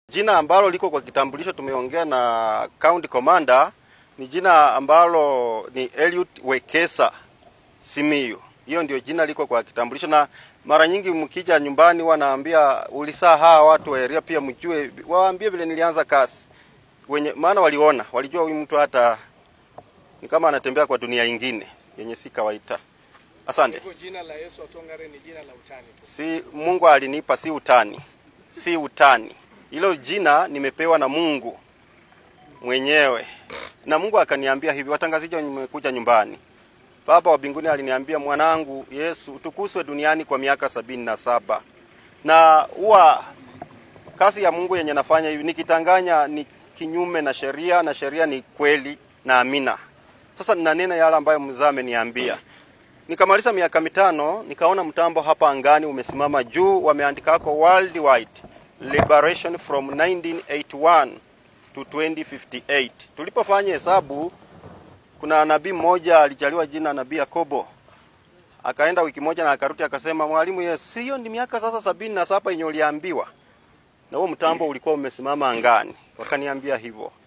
Jina ambalo liko kwa kitambulisho tumeongea na county commander ni jina ambalo ni Eliud Wekesa Simiyu. Hiyo ndio jina liko kwa kitambulisho, na mara nyingi mkija nyumbani wanaambia ulisaa hawa watu wa area pia mjue, waambie vile nilianza kazi. Maana walijua huyu mtu hata ni kama anatembea kwa dunia nyingine yenye si kawaida. Asante. Hivyo jina la Yesu Atongare ni jina la utani tu. Si Mungu alinipa, si utani. Si utani. Hilo jina nimepewa na Mungu mwenyewe. Na Mungu akaniambia hivi, watangaziji wamekuja nyumbani. Baba wa mbinguni aliniambia, mwanangu Yesu utukuzwe duniani kwa miaka 77. Na huwa kazi ya Mungu yenye nafanya hivi nikitanganya ni kinyume na sheria, na sheria ni kweli na amina. Sasa ninanena yale ambayo mzee ameniambia. Nikamaliza miaka 5, nikaona mtambo hapa angani umesimama juu, wameandika kwa worldwide liberation from 1981 to 2058. Tulipofanya hesabu, kuna nabii mmoja alijaliwa jina nabii Yakobo. Akaenda wiki moja na akarudi akasema, mwalimu Yesu, si hiyo ni miaka sasa 77 yenye uliambiwa? Na huo mtambo ulikuwa umesimama angani. Wakaniambia hivyo.